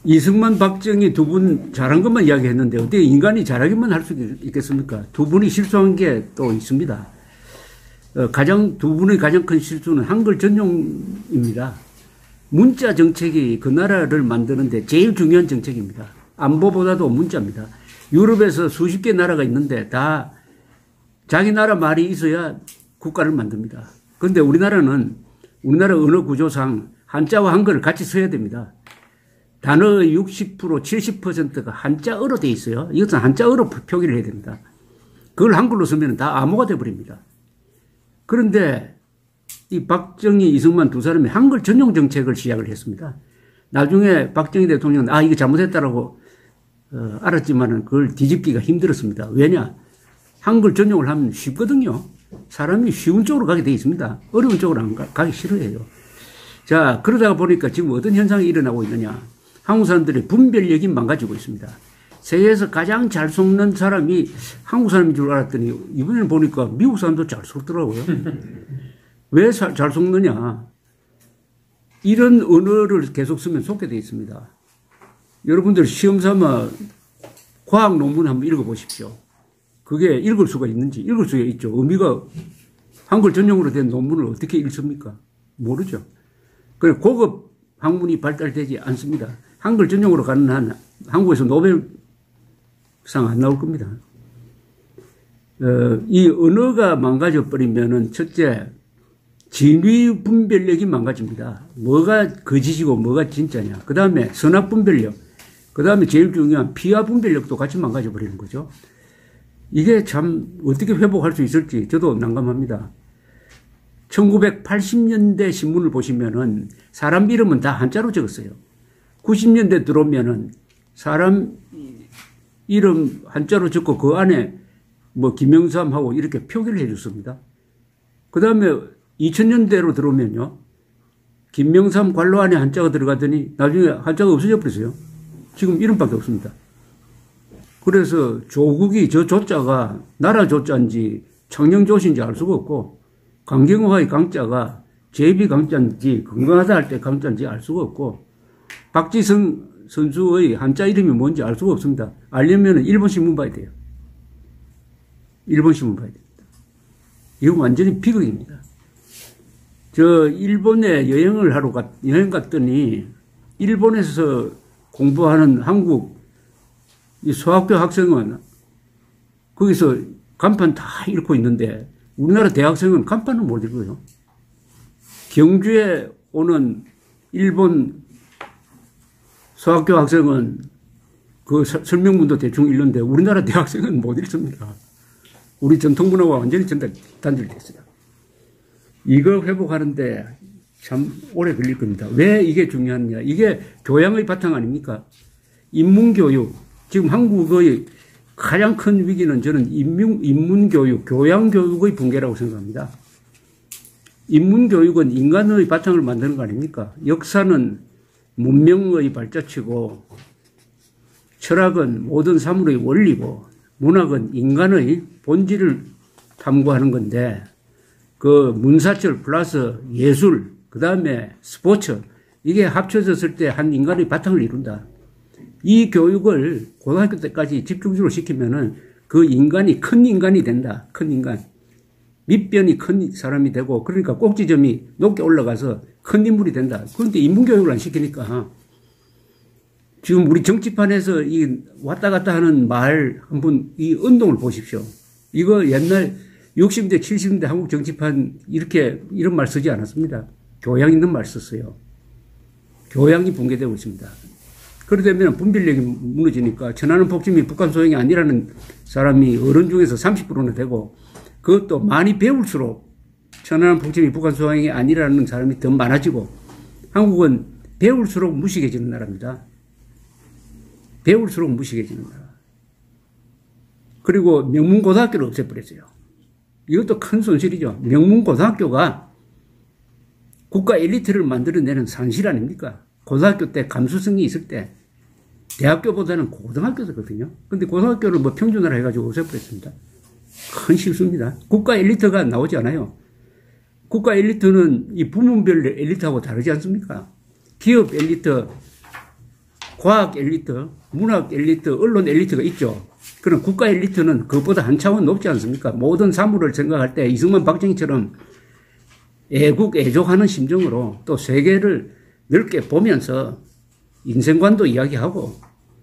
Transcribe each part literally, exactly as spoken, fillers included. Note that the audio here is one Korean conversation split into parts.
이승만, 박정희 두 분 잘한 것만 이야기했는데 어떻게 인간이 잘하기만 할 수 있겠습니까? 두 분이 실수한 게 또 있습니다. 어, 가장 두 분의 가장 큰 실수는 한글 전용입니다. 문자 정책이 그 나라를 만드는데 제일 중요한 정책입니다. 안보보다도 문자입니다. 유럽에서 수십 개 나라가 있는데 다 자기 나라 말이 있어야 국가를 만듭니다. 그런데 우리나라는 우리나라 언어 구조상 한자와 한글을 같이 써야 됩니다. 단어의 육십 퍼센트, 칠십 퍼센트가 한자어로 돼 있어요. 이것은 한자어로 표기를 해야 됩니다. 그걸 한글로 쓰면 다 암호가 돼버립니다. 그런데 이 박정희, 이승만 두 사람이 한글 전용 정책을 시작을 했습니다. 나중에 박정희 대통령은 아, 이거 잘못했다라고 어, 알았지만은 그걸 뒤집기가 힘들었습니다. 왜냐? 한글 전용을 하면 쉽거든요. 사람이 쉬운 쪽으로 가게 돼 있습니다. 어려운 쪽으로 안 가, 가기 싫어해요. 자, 그러다가 보니까 지금 어떤 현상이 일어나고 있느냐. 한국 사람들의 분별력이 망가지고 있습니다. 세계에서 가장 잘 속는 사람이 한국 사람인 줄 알았더니 이번에는 보니까 미국 사람도 잘 속더라고요. 왜 잘 속느냐. 이런 언어를 계속 쓰면 속게 돼 있습니다. 여러분들 시험 삼아 과학 논문 한번 읽어보십시오. 그게 읽을 수가 있는지 읽을 수가 있죠. 의미가 한글 전용으로 된 논문을 어떻게 읽습니까? 모르죠. 그래서 고급 학문이 발달되지 않습니다. 한글 전용으로 가는 한 한국에서 노벨상 안 나올 겁니다. 어, 이 언어가 망가져 버리면은 첫째 진위 분별력이 망가집니다. 뭐가 거짓이고 뭐가 진짜냐. 그 다음에 선악 분별력. 그 다음에 제일 중요한 피와 분별력도 같이 망가져 버리는 거죠. 이게 참 어떻게 회복할 수 있을지 저도 난감합니다. 천구백팔십 년대 신문을 보시면은 사람 이름은 다 한자로 적었어요. 구십 년대 들어오면은 사람 이름 한자로 적고 그 안에 뭐 김영삼하고 이렇게 표기를 해 줬습니다. 그 다음에 이천 년대로 들어오면요. 김명삼 관로 안에 한자가 들어가더니 나중에 한자가 없어져 버렸어요. 지금 이름밖에 없습니다. 그래서 조국이 저 조자가 나라 조자인지 청령조신지 알 수가 없고 강경화의 강자가 제비 강자인지 건강하다 할 때 강자인지 알 수가 없고 박지성 선수의 한자 이름이 뭔지 알 수가 없습니다. 알려면 일본 신문 봐야 돼요. 일본 신문 봐야 됩니다. 이건 완전히 비극입니다. 저 일본에 여행을 하러 갔, 여행 갔더니 일본에서 공부하는 한국 이 소학교 학생은 거기서 간판 다 읽고 있는데 우리나라 대학생은 간판을 못 읽어요. 경주에 오는 일본 소학교 학생은 그 설명문도 대충 읽는데 우리나라 대학생은 못 읽습니다. 우리 전통문화가 완전히 단절됐어요. 이거 회복하는데 참 오래 걸릴 겁니다. 왜 이게 중요하냐. 이게 교양의 바탕 아닙니까? 인문교육. 지금 한국의 가장 큰 위기는 저는 인문, 인문교육, 교양교육의 붕괴라고 생각합니다. 인문교육은 인간의 바탕을 만드는 거 아닙니까? 역사는 문명의 발자취고 철학은 모든 사물의 원리고 문학은 인간의 본질을 탐구하는 건데 그 문사철 플러스 예술 그 다음에 스포츠 이게 합쳐졌을 때 한 인간의 바탕을 이룬다. 이 교육을 고등학교 때까지 집중적으로 시키면은 그 인간이 큰 인간이 된다. 큰 인간. 밑변이 큰 사람이 되고 그러니까 꼭지점이 높게 올라가서 큰 인물이 된다. 그런데 인문교육을 안 시키니까 지금 우리 정치판에서 이 왔다 갔다 하는 말 한번 이 운동을 보십시오. 이거 옛날 육십 년대 칠십 년대 한국 정치판 이렇게 이런 말 쓰지 않았습니다. 교양 있는 말 썼어요. 교양이 붕괴되고 있습니다. 그러다면 분별력이 무너지니까 천안함 폭침이 북한 소행이 아니라는 사람이 어른 중에서 삼십 퍼센트나 되고 그것도 많이 배울수록 천안함 폭침이 북한 소행이 아니라는 사람이 더 많아지고 한국은 배울수록 무식해지는 나라입니다. 배울수록 무식해지는 나라. 그리고 명문고등학교를 없애버렸어요. 이것도 큰 손실이죠. 명문고등학교가 국가 엘리트를 만들어내는 산실 아닙니까? 고등학교 때 감수성이 있을 때 대학교보다는 고등학교거든요. 근데 고등학교를 뭐 평준화를 해가지고 없애버렸습니다. 큰 실수입니다. 국가 엘리트가 나오지 않아요. 국가 엘리트는 이 부문별 엘리트하고 다르지 않습니까? 기업 엘리트, 과학 엘리트, 문학 엘리트, 언론 엘리트가 있죠. 그럼 국가 엘리트는 그것보다 한 차원 높지 않습니까? 모든 사물을 생각할 때 이승만 박정희처럼 애국, 애족하는 심정으로 또 세계를 넓게 보면서 인생관도 이야기하고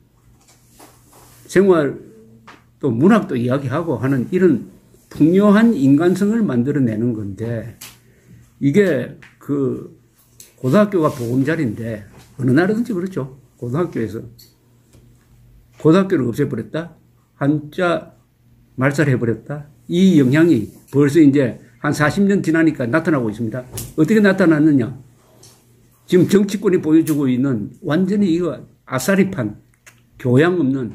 생활 또 문학도 이야기하고 하는 이런 풍요한 인간성을 만들어내는 건데 이게 그 고등학교가 보금자리인데 어느 나라든지 그렇죠. 고등학교에서 고등학교를 없애버렸다. 한자 말살해버렸다. 이 영향이 벌써 이제 한 사십 년 지나니까 나타나고 있습니다. 어떻게 나타났느냐. 지금 정치권이 보여주고 있는 완전히 이거 아싸리판, 교양 없는.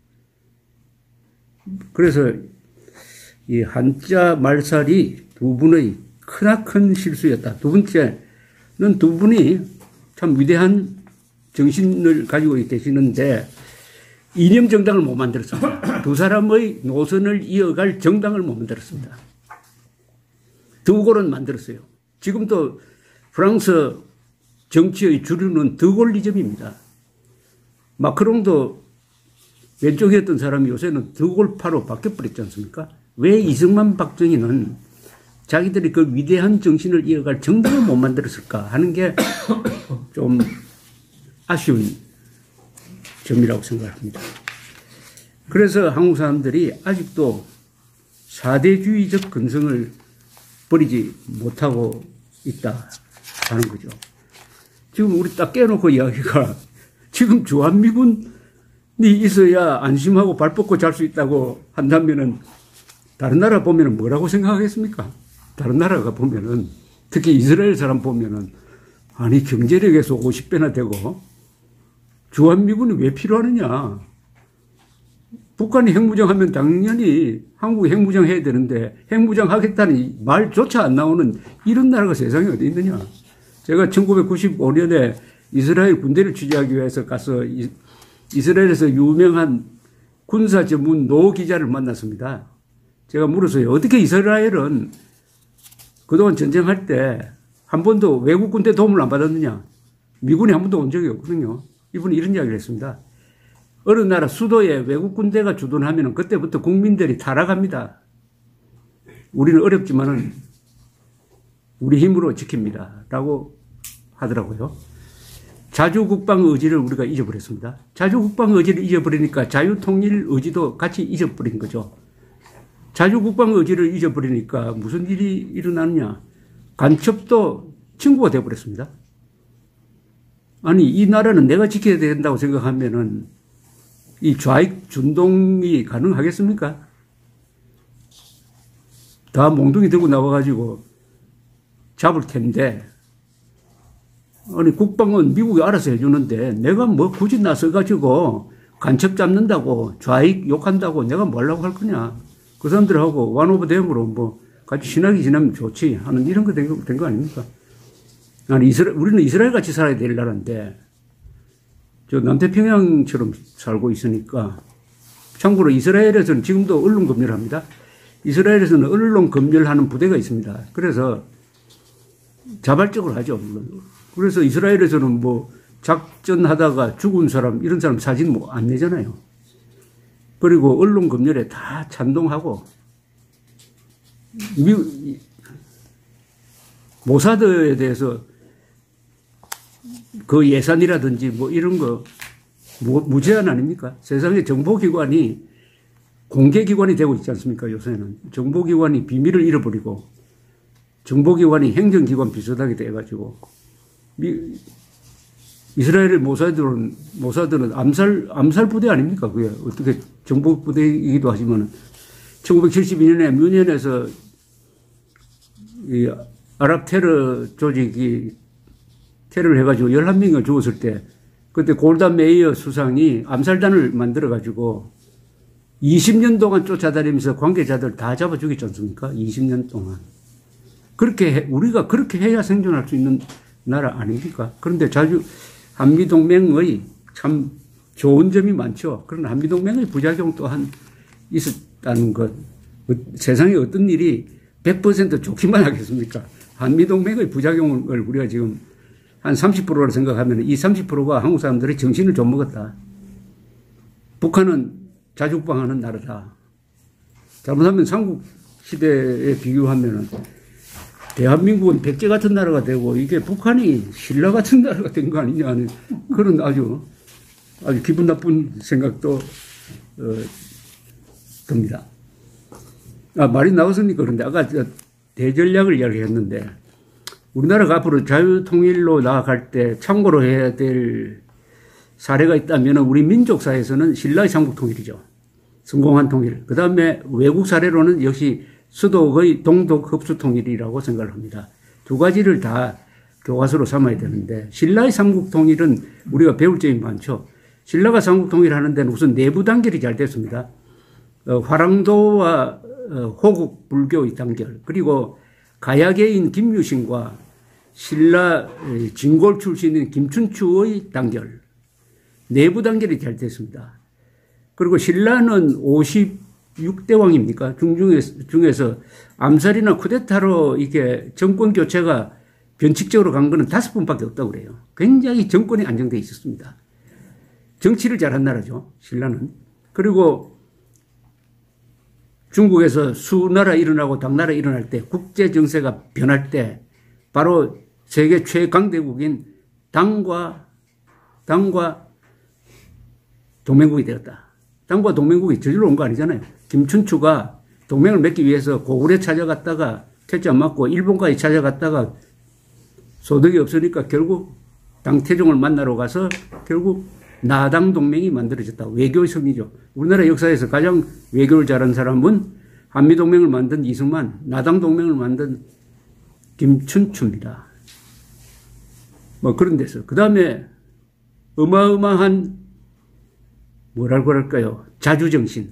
그래서 이 한자 말살이 두 분의 크나큰 실수였다. 두 번째는 두 분이 참 위대한 정신을 가지고 계시는데 이념 정당을 못 만들었습니다. 두 사람의 노선을 이어갈 정당을 못 만들었습니다. 드골은 만들었어요. 지금도 프랑스 정치의 주류는 드골리즘입니다. 마크롱도 왼쪽이었던 사람이 요새는 드골파로 바뀌어버렸지 않습니까? 왜 이승만 박정희는 자기들이 그 위대한 정신을 이어갈 정당을 못 만들었을까 하는 게 좀 아쉬운 점이라고 생각합니다. 그래서 한국 사람들이 아직도 사대주의적 근성을 버리지 못하고 있다 하는 거죠. 지금 우리 딱 깨놓고 이야기가 지금 주한미군이 있어야 안심하고 발 뻗고 잘 수 있다고 한다면은 다른 나라 보면은 뭐라고 생각하겠습니까? 다른 나라가 보면은 특히 이스라엘 사람 보면은 아니 경제력에서 오십 배나 되고 주한미군이 왜 필요하느냐. 북한이 핵무장하면 당연히 한국이 핵무장 해야 되는데 핵무장 하겠다는 말조차 안 나오는 이런 나라가 세상에 어디 있느냐. 제가 천구백구십오 년에 이스라엘 군대를 취재하기 위해서 가서 이, 이스라엘에서 유명한 군사 전문 노 기자를 만났습니다. 제가 물었어요. 어떻게 이스라엘은 그동안 전쟁할 때 한 번도 외국 군대 도움을 안 받았느냐. 미군이 한 번도 온 적이 없거든요. 이분이 이런 이야기를 했습니다. 어느 나라 수도에 외국 군대가 주둔하면 그때부터 국민들이 타락합니다. 우리는 어렵지만은 우리 힘으로 지킵니다. 라고 하더라고요. 자주국방 의지를 우리가 잊어버렸습니다. 자주국방 의지를 잊어버리니까 자유통일 의지도 같이 잊어버린 거죠. 자주국방 의지를 잊어버리니까 무슨 일이 일어나느냐. 간첩도 친구가 되어버렸습니다. 아니 이 나라는 내가 지켜야 된다고 생각하면은 이 좌익 준동이 가능하겠습니까? 다 몽둥이 들고 나와가지고 잡을 텐데 아니 국방은 미국이 알아서 해주는데 내가 뭐 굳이 나서가지고 간첩 잡는다고 좌익 욕한다고 내가 뭐 하려고 할 거냐. 그 사람들하고 완오버댐으로 뭐 같이 친하게 지내면 좋지 하는 이런 거 된 거, 된 거 아닙니까? 아니 이스라, 우리는 이스라엘 같이 살아야 될 나라인데 저 남태평양처럼 살고 있으니까. 참고로 이스라엘에서는 지금도 언론 검열을 합니다. 이스라엘에서는 언론 검열하는 부대가 있습니다. 그래서 자발적으로 하죠. 그래서 이스라엘에서는 뭐 작전하다가 죽은 사람 이런 사람 사진 뭐 안 내잖아요. 그리고 언론 검열에 다 찬동하고 미, 모사드에 대해서 그 예산이라든지 뭐 이런 거 무제한 아닙니까? 세상의 정보기관이 공개기관이 되고 있지 않습니까? 요새는 정보기관이 비밀을 잃어버리고 정보기관이 행정기관 비슷하게 돼가지고 미, 이스라엘의 모사드는 모사드는 암살 암살 부대 아닙니까? 그게 어떻게 정보 부대이기도 하지만 천구백칠십이 년에 뮌헨에서 이 아랍 테러 조직이 테러를 해가지고 열한 명이 죽었을 때 그때 골다 메이어 수상이 암살단을 만들어가지고 이십 년 동안 쫓아다니면서 관계자들 다 잡아 죽였지 않습니까? 이십 년 동안. 그렇게 해, 우리가 그렇게 해야 생존할 수 있는 나라 아닙니까? 그런데 자주 한미동맹의 참 좋은 점이 많죠. 그러나 한미동맹의 부작용 또한 있었다는 것. 세상에 어떤 일이 백 퍼센트 좋기만 하겠습니까? 한미동맹의 부작용을 우리가 지금 한 삼십 퍼센트라 생각하면 이 삼십 퍼센트가 한국 사람들이 정신을 좀 먹었다. 북한은 자주국방하는 나라다. 잘못하면 삼국 시대에 비교하면 대한민국은 백제 같은 나라가 되고 이게 북한이 신라 같은 나라가 된 거 아니냐 하는 그런 아주 아주 기분 나쁜 생각도 어, 듭니다. 아, 말이 나왔으니까 그런데 아까 대전략을 이야기했는데 우리나라가 앞으로 자유통일로 나아갈 때 참고로 해야 될 사례가 있다면 우리 민족사에서는 신라의 삼국통일이죠. 성공한 통일. 그 다음에 외국 사례로는 역시 수독의 동독흡수통일이라고 생각을 합니다. 두 가지를 다 교과서로 삼아야 되는데 신라의 삼국통일은 우리가 배울 점이 많죠. 신라가 삼국통일 하는 데는 우선 내부 단결이 잘 됐습니다. 어, 화랑도와 어, 호국 불교의 단결, 그리고 가야계인 김유신과 신라 진골 출신인 김춘추의 단결, 내부 단결이 잘 됐습니다. 그리고 신라는 오십육 대 왕입니까? 중중에서, 중에서 암살이나 쿠데타로 이게 정권 교체가 변칙적으로 간 거는 다섯 번밖에 없다고 그래요. 굉장히 정권이 안정되어 있었습니다. 정치를 잘한 나라죠, 신라는. 그리고 중국에서 수나라 일어나고 당나라 일어날 때, 국제 정세가 변할 때 바로 세계 최강대국인 당과 당과 동맹국이 되었다. 당과 동맹국이 저절로 온 거 아니잖아요. 김춘추가 동맹을 맺기 위해서 고구려 찾아갔다가 퇴짜 안 맞고 일본까지 찾아갔다가 소득이 없으니까 결국 당태종을 만나러 가서 결국 나당 동맹이 만들어졌다. 외교의 승리죠. 우리나라 역사에서 가장 외교를 잘한 사람은 한미 동맹을 만든 이승만, 나당 동맹을 만든 김춘추입니다. 뭐 그런 데서. 그 다음에 어마어마한 뭐랄 거랄까요. 자주정신.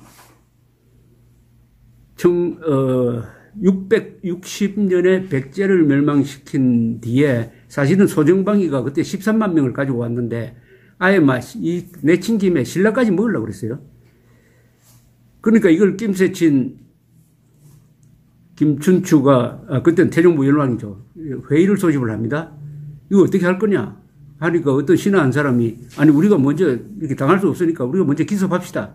청, 어, 육백육십 년에 백제를 멸망시킨 뒤에 사실은 소정방이가 그때 십삼만 명을 가지고 왔는데 아예 막 이 내친 김에 신라까지 먹으려고 그랬어요. 그러니까 이걸 낌새친 김춘추가, 아, 그때는 태종부 열왕이죠. 회의를 소집을 합니다. 이거 어떻게 할 거냐 하니까 어떤 신하 한 사람이, 아니 우리가 먼저 이렇게 당할 수 없으니까 우리가 먼저 기습합시다.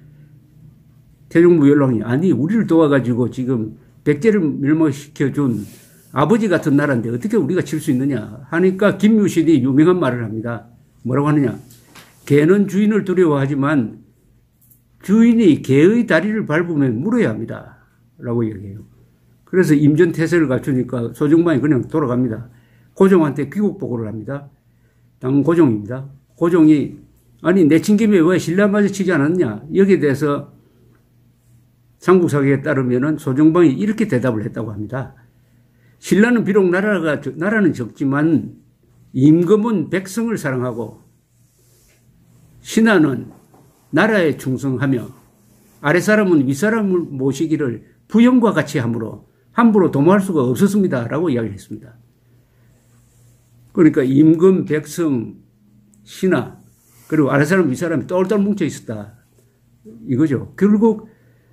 태종부 열왕이, 아니 우리를 도와가지고 지금 백제를 멸망시켜준 아버지 같은 나라인데 어떻게 우리가 칠 수 있느냐 하니까 김유신이 유명한 말을 합니다. 뭐라고 하느냐. 개는 주인을 두려워하지만 주인이 개의 다리를 밟으면 물어야 합니다. 라고 얘기해요. 그래서 임전태세를 갖추니까 소정방이 그냥 돌아갑니다. 고종한테 귀국보고를 합니다. 당 고종입니다. 고종이 아니 내친 김에 왜 신라마저 치지 않았냐. 여기에 대해서 삼국사기에 따르면은 소정방이 이렇게 대답을 했다고 합니다. 신라는 비록 나라가, 나라는 적지만 임금은 백성을 사랑하고 신하는 나라에 충성하며 아랫사람은 윗사람을 모시기를 부영과 같이 함으로 함부로 도모할 수가 없었습니다. 라고 이야기를 했습니다. 그러니까 임금, 백성, 신하 그리고 아랫사람, 윗사람이 똘똘 뭉쳐 있었다. 이거죠. 결국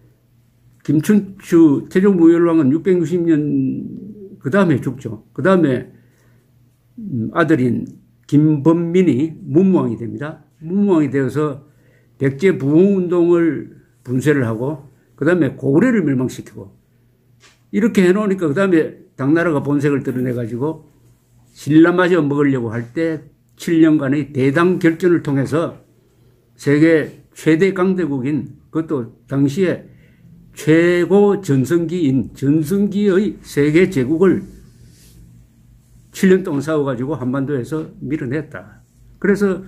김춘추 태종부 열왕은 육백육십 년 그 다음에 죽죠. 그 다음에 아들인 김범민이 문무왕이 됩니다. 문무왕이 되어서 백제 부흥운동을 분쇄를 하고 그 다음에 고구려를 멸망시키고 이렇게 해놓으니까 그 다음에 당나라가 본색을 드러내가지고 신라마저 먹으려고 할 때 칠 년간의 대당 결전을 통해서 세계 최대 강대국인 그것도 당시에 최고 전성기인 전성기의 세계 제국을 칠 년 동안 싸워가지고 한반도에서 밀어냈다. 그래서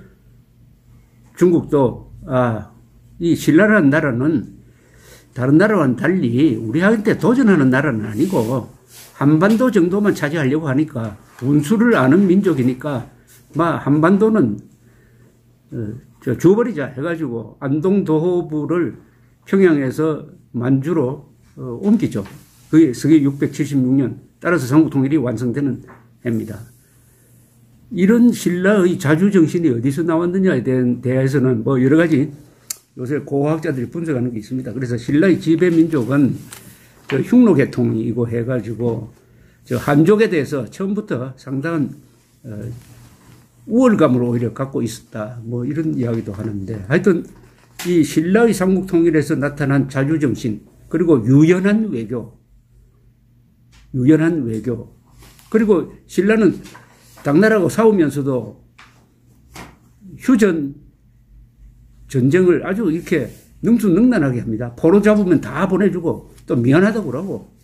중국도 아, 이 신라라는 나라는 다른 나라와는 달리 우리한테 도전하는 나라는 아니고 한반도 정도만 차지하려고 하니까 분수를 아는 민족이니까 막 한반도는 어, 저 줘버리자 해가지고 안동도호부를 평양에서 만주로 어, 옮기죠. 그게 서기 육백칠십육 년 따라서 삼국통일이 완성되는 해입니다. 이런 신라의 자주정신이 어디서 나왔느냐에 대해서는 뭐 여러 가지 요새 고고학자들이 분석하는 게 있습니다. 그래서 신라의 지배민족은 저 흉노계통이고 해가지고 저 한족에 대해서 처음부터 상당한 어, 우월감을 오히려 갖고 있었다. 뭐 이런 이야기도 하는데 하여튼 이 신라의 삼국통일에서 나타난 자주정신 그리고 유연한 외교 유연한 외교 그리고 신라는 당나라하고 싸우면서도 휴전 전쟁을 아주 이렇게 능수능란하게 합니다. 포로 잡으면 다 보내주고 또 미안하다고 그러고